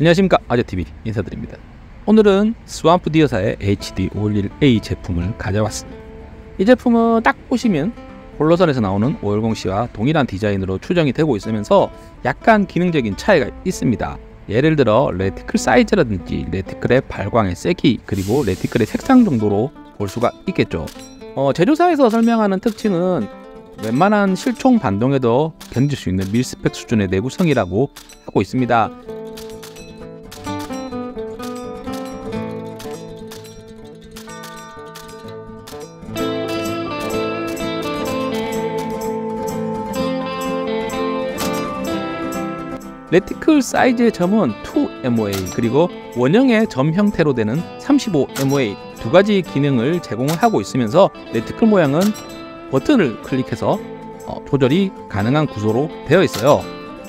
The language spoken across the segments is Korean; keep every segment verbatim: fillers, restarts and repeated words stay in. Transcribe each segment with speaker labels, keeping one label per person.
Speaker 1: 안녕하십니까, 아재티비 인사드립니다. 오늘은 스왑프 디어사의 에이치디 오백십일 에이 제품을 가져왔습니다. 이 제품은 딱 보시면 홀로선에서 나오는 오백십 씨와 동일한 디자인으로 추정이 되고 있으면서 약간 기능적인 차이가 있습니다. 예를 들어 레티클 사이즈라든지 레티클의 발광의 세기, 그리고 레티클의 색상 정도로 볼 수가 있겠죠. 어, 제조사에서 설명하는 특징은 웬만한 실총 반동에도 견딜 수 있는 밀스펙 수준의 내구성이라고 하고 있습니다. 레티클 사이즈의 점은 투 엠오에이, 그리고 원형의 점 형태로 되는 삼십오 엠오에이 두 가지 기능을 제공을 하고 있으면서 레티클 모양은 버튼을 클릭해서 어, 조절이 가능한 구조로 되어 있어요.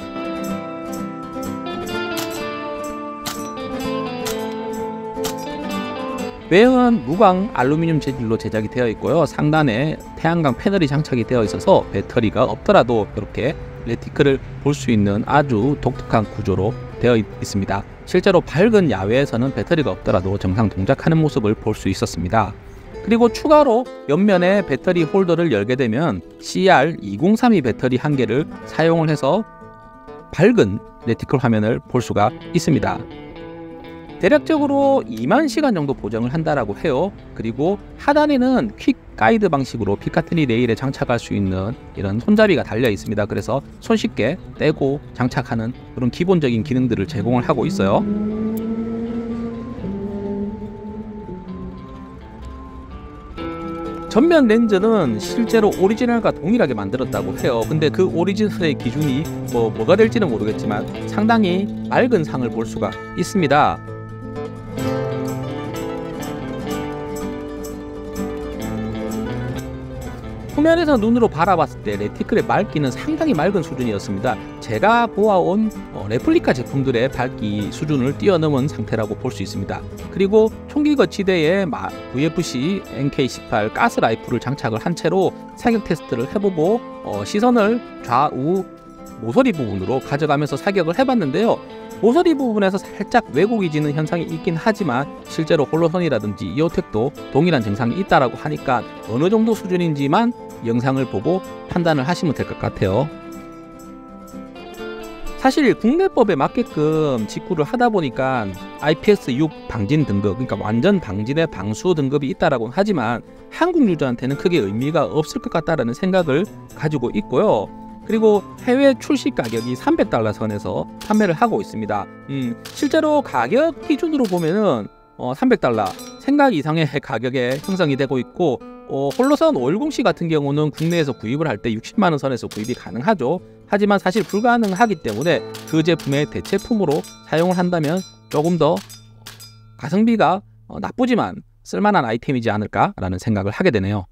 Speaker 1: 외형은 무광 알루미늄 재질로 제작이 되어 있고요. 상단에 태양광 패널이 장착이 되어 있어서 배터리가 없더라도 이렇게 레티클을 볼 수 있는 아주 독특한 구조로 되어 있습니다. 실제로 밝은 야외에서는 배터리가 없더라도 정상 동작하는 모습을 볼 수 있었습니다. 그리고 추가로 옆면에 배터리 홀더를 열게 되면 씨알 이공삼이 배터리 한 개를 사용을 해서 밝은 레티클 화면을 볼 수가 있습니다. 대략적으로 이만 시간 정도 보정을 한다라고 해요. 그리고 하단에는 퀵 가이드 방식으로 피카트니 레일에 장착할 수 있는 이런 손잡이가 달려 있습니다. 그래서 손쉽게 떼고 장착하는 그런 기본적인 기능들을 제공을 하고 있어요. 전면 렌즈는 실제로 오리지널과 동일하게 만들었다고 해요. 근데 그 오리지널의 기준이 뭐 뭐가 될지는 모르겠지만 상당히 맑은 상을 볼 수가 있습니다. 후면에서 눈으로 바라봤을 때 레티클의 밝기는 상당히 맑은 수준이었습니다. 제가 보아온 어, 레플리카 제품들의 밝기 수준을 뛰어넘은 상태라고 볼 수 있습니다. 그리고 총기 거치대에 브이에프씨 엔케이 십팔 가스 라이플을 장착을 한 채로 사격 테스트를 해보고 어, 시선을 좌우 모서리 부분으로 가져가면서 사격을 해봤는데요. 모서리 부분에서 살짝 왜곡이 지는 현상이 있긴 하지만 실제로 홀로선이라든지 이오텍도 동일한 증상이 있다라고 하니까 어느 정도 수준인지만 영상을 보고 판단을 하시면 될 것 같아요. 사실 국내법에 맞게끔 직구를 하다 보니까 아이피에스 육 방진 등급, 그러니까 완전 방진의 방수 등급이 있다라고 하지만 한국 유저한테는 크게 의미가 없을 것 같다라는 생각을 가지고 있고요. 그리고 해외 출시 가격이 삼백 달러 선에서 판매를 하고 있습니다. 음, 실제로 가격 기준으로 보면은 어, 삼백 달러 생각 이상의 가격에 형성이 되고 있고, 어, 홀로선 오백십 씨 같은 경우는 국내에서 구입을 할 때 육십만 원 선에서 구입이 가능하죠. 하지만 사실 불가능하기 때문에 그 제품의 대체품으로 사용을 한다면 조금 더 가성비가 어, 나쁘지만 쓸만한 아이템이지 않을까라는 생각을 하게 되네요.